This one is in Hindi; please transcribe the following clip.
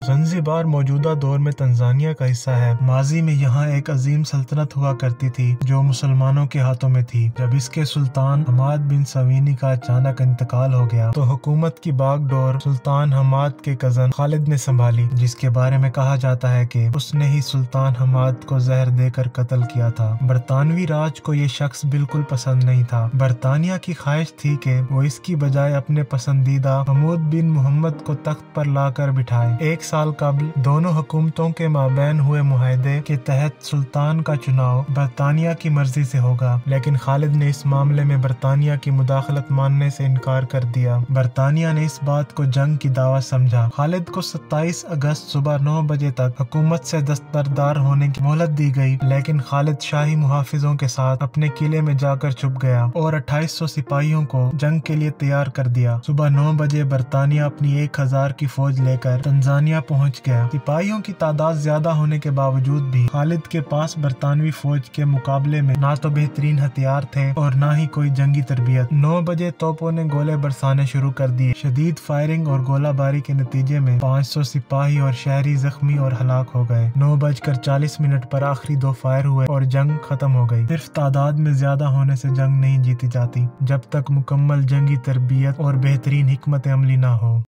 ज़ंज़िबार मौजूदा दौर में तंजानिया का हिस्सा है। माजी में यहाँ एक अजीम सल्तनत हुआ करती थी जो मुसलमानों के हाथों में थी। जब इसके सुल्तान हमाद बिन सवीनी का अचानक इंतकाल हो गया तो हुकूमत की बागडोर सुल्तान हमाद के कजन खालिद ने संभाली, जिसके बारे में कहा जाता है कि उसने ही सुल्तान हमाद को जहर देकर कत्ल किया था। बरतानवी राज को ये शख्स बिल्कुल पसंद नहीं था। बरतानिया की ख्वाहिश थी कि वो इसकी बजाय अपने पसंदीदा महमूद बिन मोहम्मद को तख्त पर लाकर बिठाए। एक साल कबल दोनों हुकूमतों के माबैन हुए मुआहदे के तहत सुल्तान का चुनाव बरतानिया की मर्जी से होगा, लेकिन खालिद ने इस मामले में बरतानिया की मुदाखलत मानने से इनकार कर दिया। बरतानिया ने इस बात को जंग की दावत समझा। खालिद को 27 अगस्त सुबह 9 बजे तक हुकूमत से दस्तबरदार होने की मोहलत दी गई, लेकिन खालिद शाही मुहाफिजों के साथ अपने किले में जाकर छुप गया और 2800 सिपाहियों को जंग के लिए तैयार कर दिया। सुबह 9 बजे बरतानिया अपनी 1000 की फौज लेकर तंजानिया पहुंच गया। सिपाहियों की तादाद ज्यादा होने के बावजूद भी खालिद के पास बरतानवी फौज के मुकाबले में ना तो बेहतरीन हथियार थे और ना ही कोई जंगी तरबियत। 9 बजे तोपों ने गोले बरसाने शुरू कर दिए। शदीद फायरिंग और गोलाबारी के नतीजे में 500 सिपाही और शहरी जख्मी और हलाक हो गए। 9:40 पर आखिरी 2 फायर हुए और जंग खत्म हो गई। सिर्फ तादाद में ज्यादा होने से जंग नहीं जीती जाती जब तक मुकम्मल जंगी तरबियत और बेहतरीन हिकमत अमली ना हो।